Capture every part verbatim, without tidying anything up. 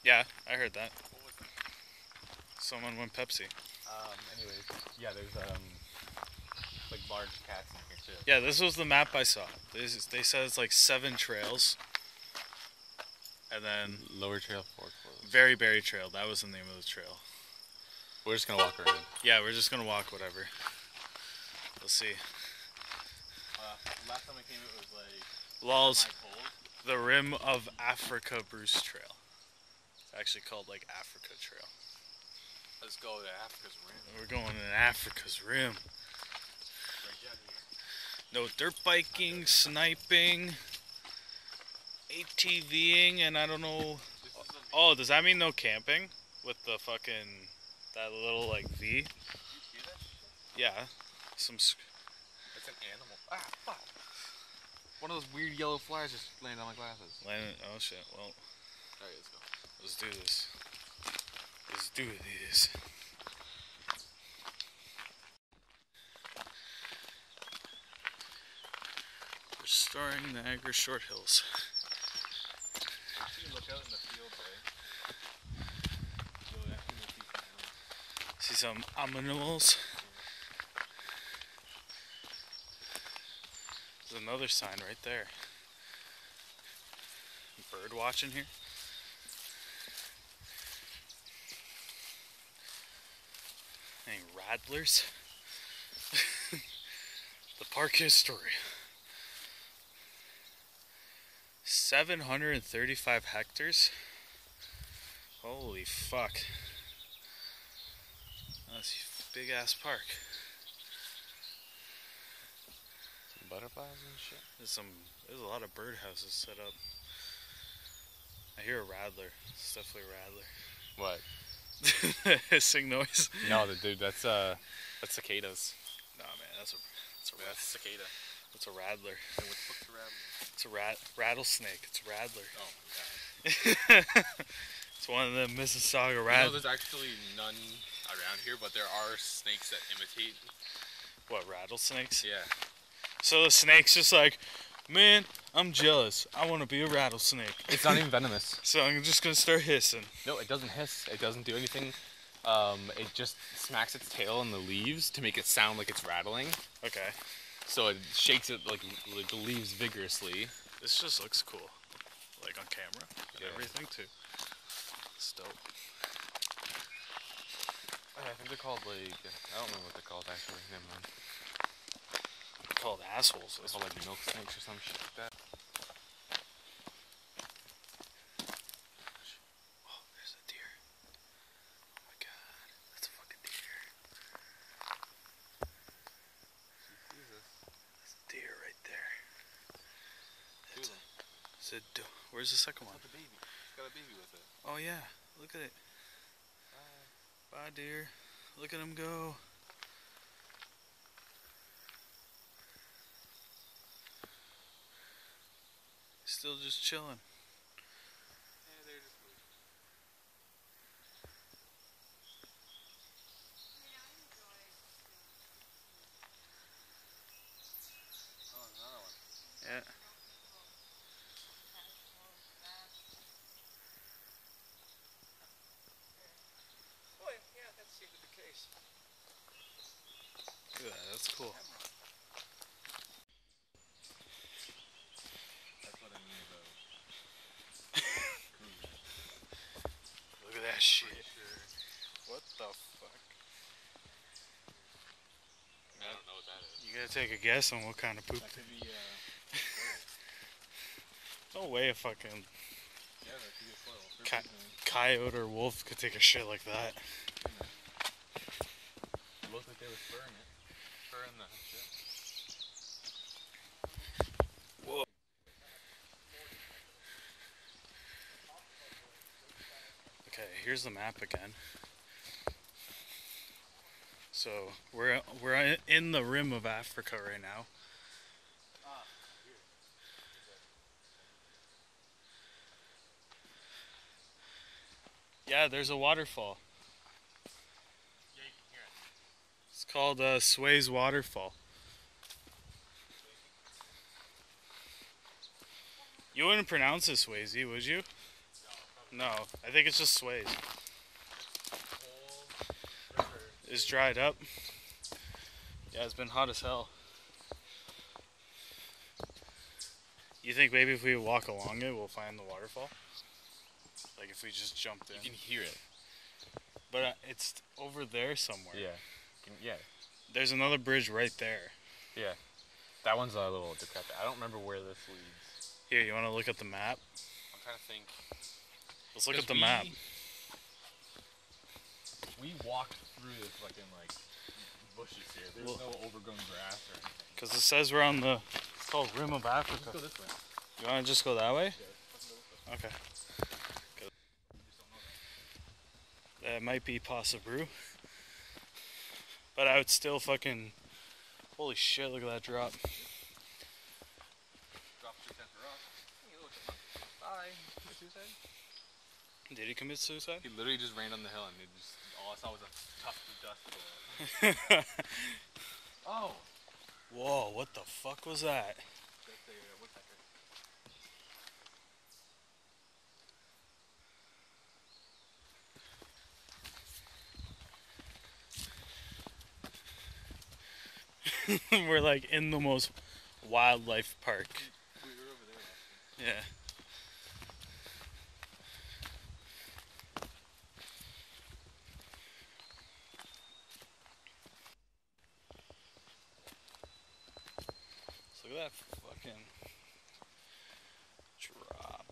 Yeah, I heard that. What was that? Someone went Pepsi. Um, anyways, yeah, there's, um, like, large cats in here, too. Yeah, this was the map I saw. This, they said it's like seven trails. And then... Lower Trail, Fork Forest. Very Berry Trail. That was the name of the trail. We're just gonna walk around. Yeah, we're just gonna walk whatever. We'll see. Uh, last time I came, it was, like... Lulz, the Rim of Africa Bruce Trail. It's actually called, like, Africa Trail. Let's go to Africa's Rim. We're going to Africa's Rim. Right down here. No dirt biking, sniping, ATVing, and I don't know. Oh, does that mean no camping? With the fucking, that little like V? You hear that? Yeah. Some. It's an animal. Ah, fuck. One of those weird yellow flies just landed on my glasses. Landed. Oh shit. Well. Alright, let's go. Let's do this. Let's do this. Restoring Niagara Short Hills. You can look out in the field, right? You'll actually see some animals. See some aminals. There's another sign right there. Bird watching here. Any rattlers? The park history. seven hundred thirty-five hectares. Holy fuck. That's a big ass park. some butterflies and shit. There's some there's a lot of birdhouses set up. I hear a rattler. It's definitely a rattler. What? Hissing noise. No, the dude, that's uh, that's cicadas. Nah, man, that's a that's a That's a cicada. that's a rattler. And what the fuck's a rattler? It's a rat rattlesnake. It's a rattler. Oh my god. It's one of the Mississauga You know, rattlers. there's actually none around here, but there are snakes that imitate. What, rattlesnakes? Yeah. So the snake's just like, man, I'm jealous. I want to be a rattlesnake. It's not even venomous. So I'm just gonna start hissing. No, it doesn't hiss. It doesn't do anything. Um, it just smacks its tail on the leaves to make it sound like it's rattling. Okay. So it shakes it like, like the leaves vigorously. This just looks cool. Like on camera and Yeah. everything too. It's dope. I think they're called like, I don't know what they're called actually. Never mind. They're called assholes. They're called like milk snakes or some shit like that. Oh, there's a deer. Oh my god, that's a fucking deer. Jesus. That's a deer right there. It's a, it's a, do- where's the second one? It's a baby. It's got a baby with it. Oh yeah, look at it. Bye, dear. Look at him go. Still just chilling. Yeah, they're just moving. Oh, another one. Yeah. Oh, yeah, that seems to be the case. Look at that, that's cool. That's what I mean about. Look at that shit. Sure. What the fuck? I don't know what that is. You gotta take a guess on what kind of poop. That could be, uh, No way a fucking yeah, that could be a foil. Ca- coyote or wolf could take a shit like that. It looked like they were furring it. Furring the shit. Whoa. Okay, here's the map again. So we're we're in the rim of Africa right now. Yeah, there's a waterfall. Yeah, you can hear it. It's called uh, Sway's Waterfall. You wouldn't pronounce it Swayze, would you? No, probably No, I think it's just sways. It's dried up. Yeah, it's been hot as hell. You think maybe if we walk along it, we'll find the waterfall? Like if we just jumped in? You can hear it. But uh, it's over there somewhere. Yeah. Can, yeah. There's another bridge right there. Yeah. That one's a little decrepit. I don't remember where this leads. Here, you want to look at the map? I'm trying to think. Let's look at the we, map. We walked through this fucking like bushes here. There's well, no overgrown grass or anything. Because it says we're on the, it's called Rim of Africa. Let's go this way. You want to just go that way? Yeah, let's go this way. Okay. That might be Pasa Brew. But I would still fucking... Holy shit, look at that drop. Drop suicide for rock. Bye. Commit suicide? Did he commit suicide? He literally just ran on the hill and it just, all I saw was a tuft of dust. Oh! Whoa, what the fuck was that? That's a uh, woodpecker. We're like in the most wildlife park. We were over there last Yeah. So look at that fucking drop.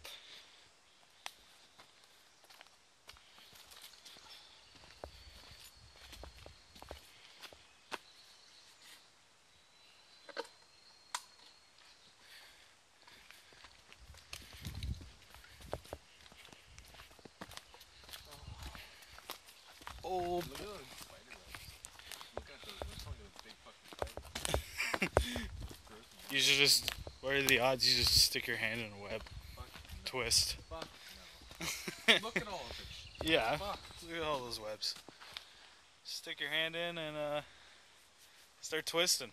Oh, look at those spider webs. Look at those. There's so many big fucking spiders. You should just, what are the odds you just stick your hand in a web? Fuck no. Twist. Fuck no. Look at all of it. Yeah. Fuck. Look at all those webs. Stick your hand in and uh, start twisting.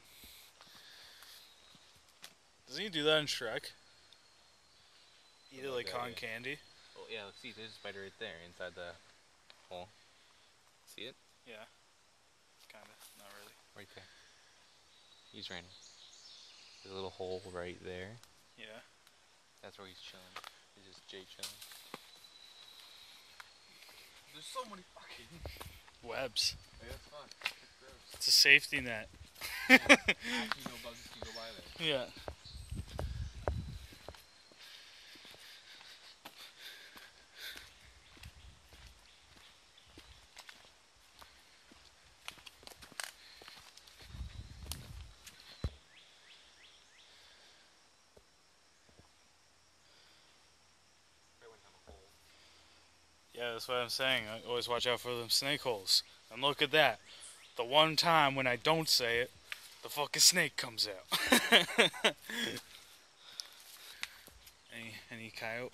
Doesn't he do that in Shrek? Eat it like cotton candy? Oh yeah, let's see, there's a spider right there inside the hole. See it? Yeah. Kinda. Not really. Right there. He's right. There's a little hole right there. Yeah. That's where he's chilling. He's just Jay chilling. There's so many fucking webs. Yeah, that's fun. It's gross. It's a safety net. Yeah. Actually, no bugs can go by there. Yeah. Yeah, that's what I'm saying. I always watch out for them snake holes. And look at that. The one time when I don't say it, the fucking snake comes out. any any coyote?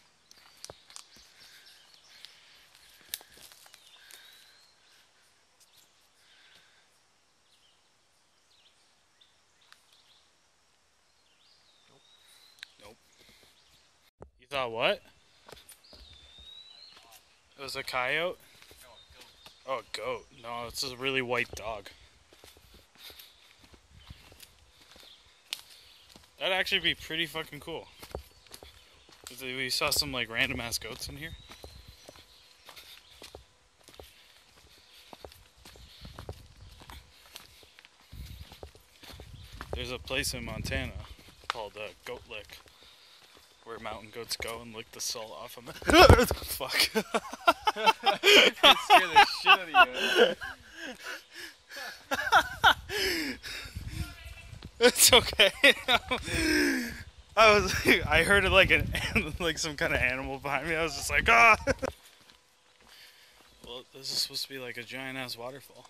Nope. Nope. You thought what? It was a coyote? No, a goat. Oh, a goat. No, it's a really white dog. That'd actually be pretty fucking cool. We saw some like random ass goats in here. There's a place in Montana called uh, Goat Lick, where mountain goats go and lick the salt off them. Fuck. That scared the shit out of you. It's okay. I was, I heard it like an, like some kind of animal behind me. I was just like, ah. Well, this is supposed to be like a giant ass waterfall,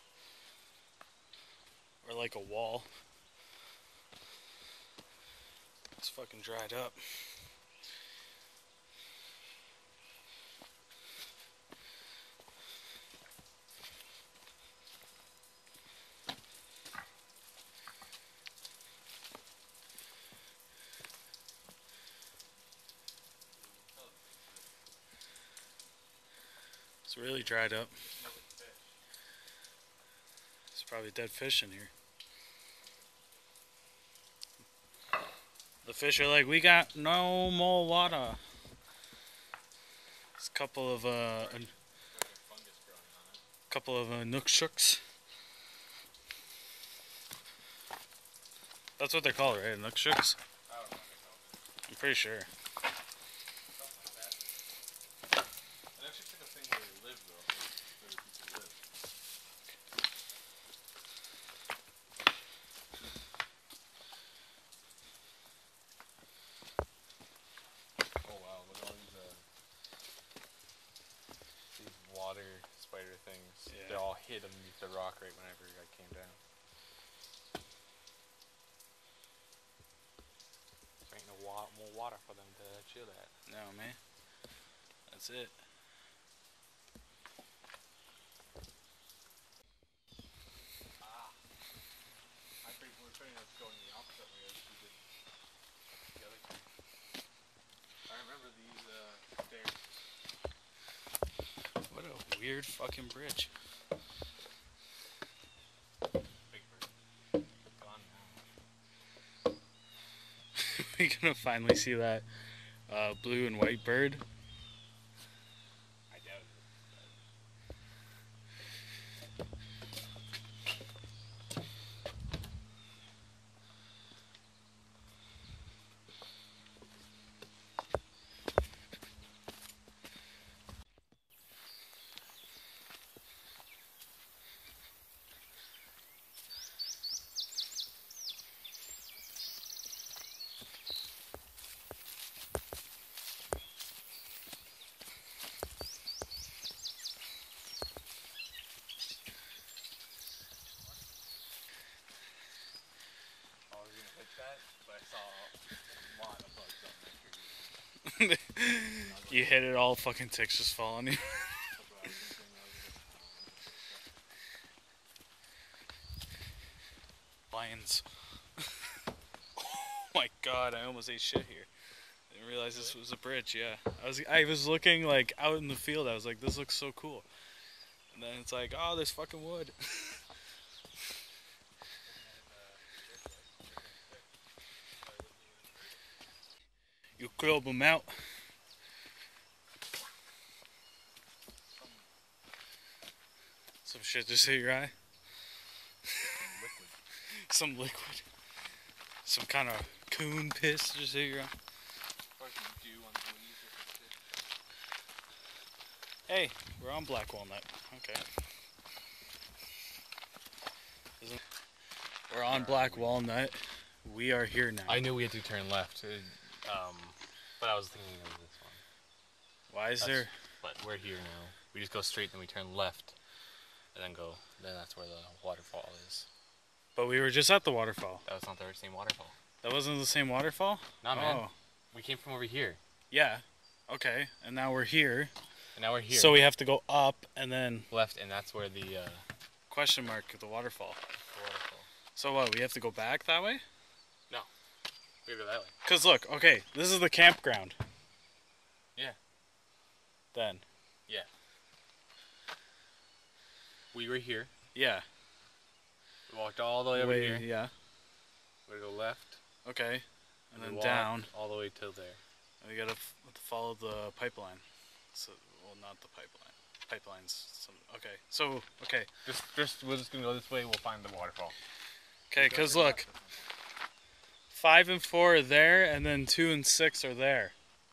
or like a wall. It's fucking dried up. It's really dried up. There's probably dead fish in here. The fish are like, we got no more water. There's a couple of, uh, a couple of uh, nookshuks. That's what they're called, right? Nookshuks? I'm pretty sure. Water spider things. Yeah. They all hid underneath the rock right whenever I came down. There ain't no wa more water for them to chill at. No, man. That's it. Ah. I think we're trying to go in the opposite way as we did the other time. I remember these uh, stairs. What a weird fucking bridge. Big bird. Gone now. We're gonna finally see that uh, blue and white bird. I doubt that, but I saw a lot of bugs on that tree. You hit it, all fucking ticks just fall on you. Lions. Oh my god, I almost ate shit here. I didn't realize this was a bridge, yeah. I was I was looking like out in the field, I was like, this looks so cool. And then it's like, oh, there's fucking wood. You club them out. Some shit just hit your eye. Some liquid. Some kind of coon piss just hit your eye. Hey, we're on Black Walnut. Okay. Isn't... We're on Black Walnut. We are here now. I knew we had to turn left, um, but I was thinking of this one. Why is That's, there? But we're here now. We just go straight, then we turn left, and then go. Then that's where the waterfall is. But we were just at the waterfall. That was not the same waterfall. That wasn't the same waterfall? Nah, man. Oh. We came from over here. Yeah. Okay. And now we're here. And now we're here. So we have to go up and then left, and that's where the uh, question mark, the waterfall. The waterfall. So what? We have to go back that way? No. We gotta go that way. Cause look, okay, this is the campground. Yeah. Then. Yeah. We were here. Yeah. We walked all the way over Way, here. Yeah. We gotta go left. Okay. And, and then down. All the way till there. And we gotta f follow the pipeline. So, well, not the pipeline. Pipelines. Some. Okay. So, okay. Just, just, we're just gonna go this way. We'll find the waterfall. Okay, cause look. Five and four are there, and then two and six are there.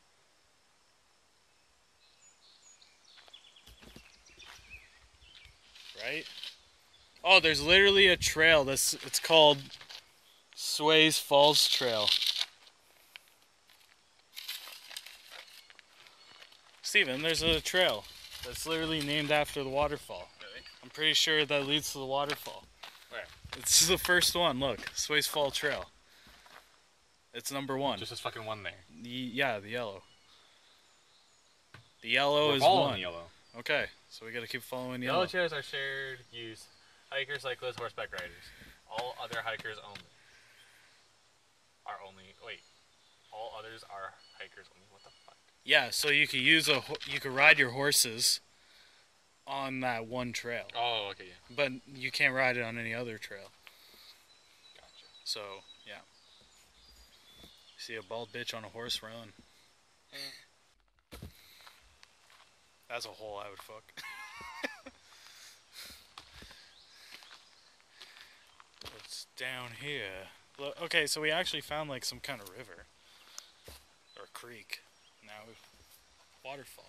Right? Oh, there's literally a trail. This it's called Sway's Falls Trail. Steven, there's a trail that's literally named after the waterfall. Really? I'm pretty sure that leads to the waterfall. Where? It's the first one. Look, Sway's Fall Trail. It's number one. Just this fucking one there. The, yeah, the yellow. The yellow We're is following one. the yellow. Okay, so we gotta keep following the Yellow yellow. chairs are shared use. Hikers, cyclists, horseback riders. All other hikers only. Are only wait. All others are hikers only. What the fuck? Yeah, so you could use a ho- you could ride your horses on that one trail. Oh, okay, yeah. But you can't ride it on any other trail. Gotcha. So, yeah. See a bald bitch on a horse run. That's a hole I would fuck. What's down here? Look, okay, so we actually found like some kind of river. Or creek. Now we've... waterfall.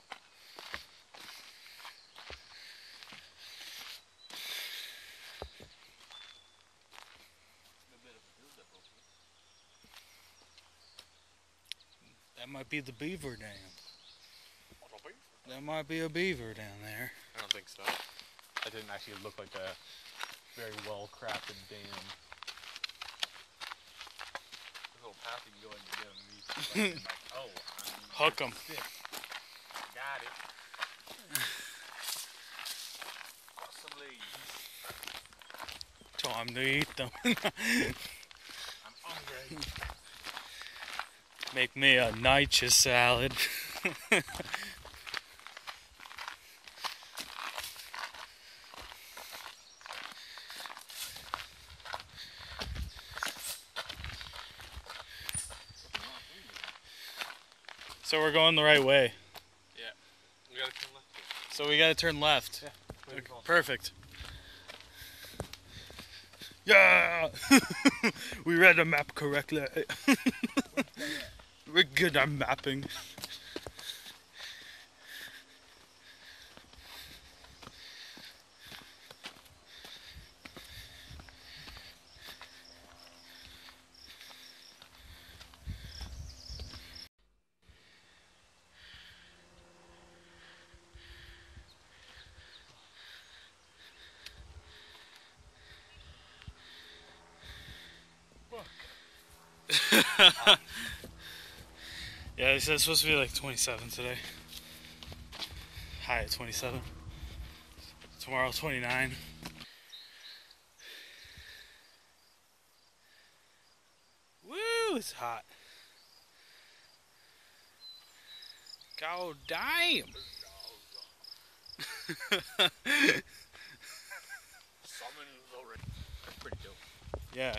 That might be the beaver dam. That might be a beaver down there. I don't think so. That didn't actually look like a very well crafted dam. This little path you can go and get underneath. Like, oh, I'm Hook 'em. Got it. Got some leaves. Time to eat them. I'm hungry. Make me a nitrous salad. So we're going the right way. Yeah. We gotta turn left here. So we gotta turn left. Yeah. Okay, perfect. Yeah! We read the map correctly. We're good at mapping. Yeah, they said it's supposed to be like twenty-seven today. High at twenty-seven. Tomorrow twenty-nine. Woo, it's hot. God damn. That's pretty dope. Yeah.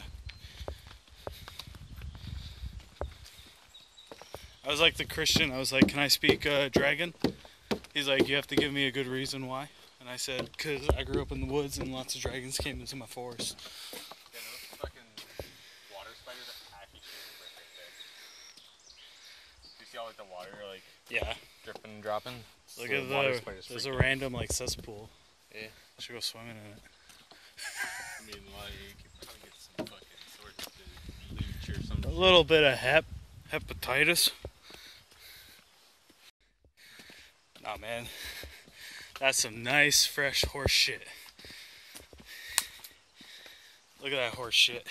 I was like the Christian. I was like, can I speak uh, dragon? He's like, you have to give me a good reason why. And I said, because I grew up in the woods and lots of dragons came into my forest. Yeah, those fucking water spiders are actually super right there. Do you see all like the water like Yeah. dripping and dropping? Look So at water the, spiders there's a freaking- random like cesspool. Yeah. I should go swimming in it. I mean, like, you could probably get some fucking sorts of leech or something. A little bit of hep, hepatitis. Nah, man. That's some nice, fresh horse shit. Look at that horse shit.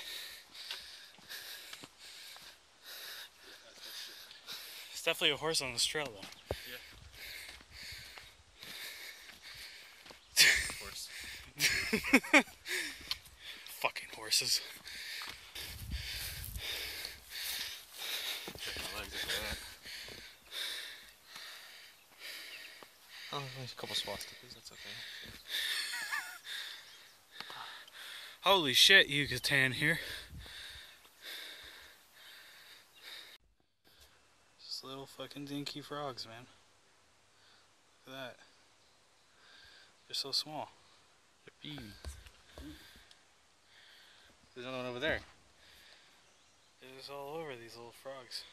It's definitely a horse on this trail, though. Horse. Fucking horses. Check my legs after that. Oh, there's a couple swastikas, that's okay. Holy shit, Yucatan here. Just little fucking dinky frogs, man. Look at that. They're so small. They're big. There's another one over there. They're just all over these little frogs.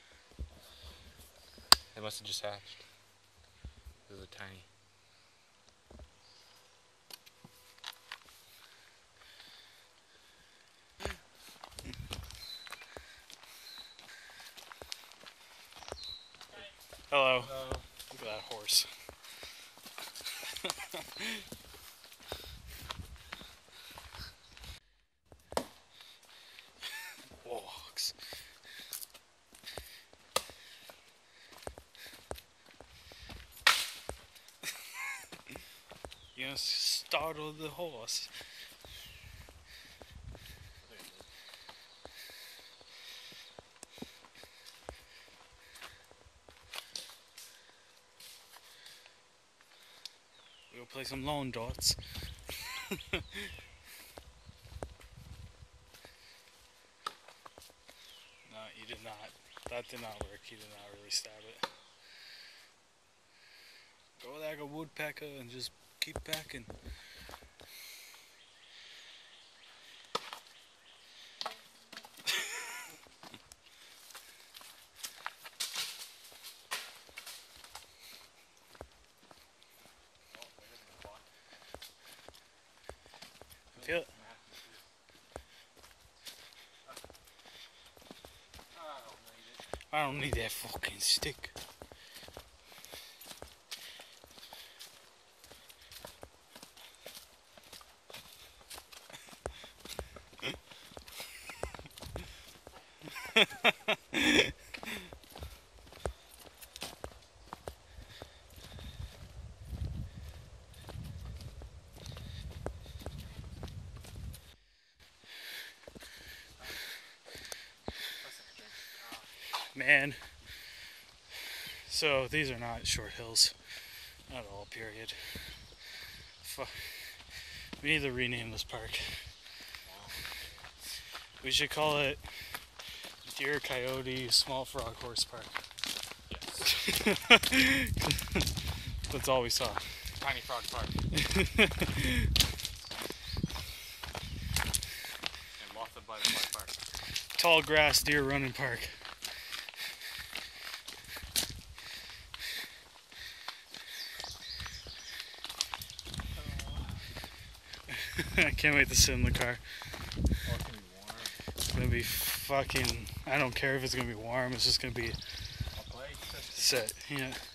They must have just hatched. Those are tiny. Hello. Hello. Look at that horse. Walks. You know, startle the horse. Go play some lawn darts. No, you did not. That did not work. You did not really stab it. Go like a woodpecker and just keep packing. I feel it. I don't need that fucking stick. Man. So these are not short hills. Not at all, period. Fuck. We need to rename this park. We should call it Deer Coyote Small Frog Horse Park. Yes. That's all we saw. Tiny Frog Park. And Moth and Butterfly Park. Tall Grass Deer Running Park. I can't wait to sit in the car. Oh, it's gonna be warm. It's gonna be fucking. I don't care if it's gonna be warm. It's just gonna be I'll play. set. Yeah.